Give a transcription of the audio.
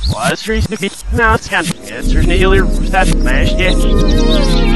Was er is nu now it's kind of it's er nearly that smashed it.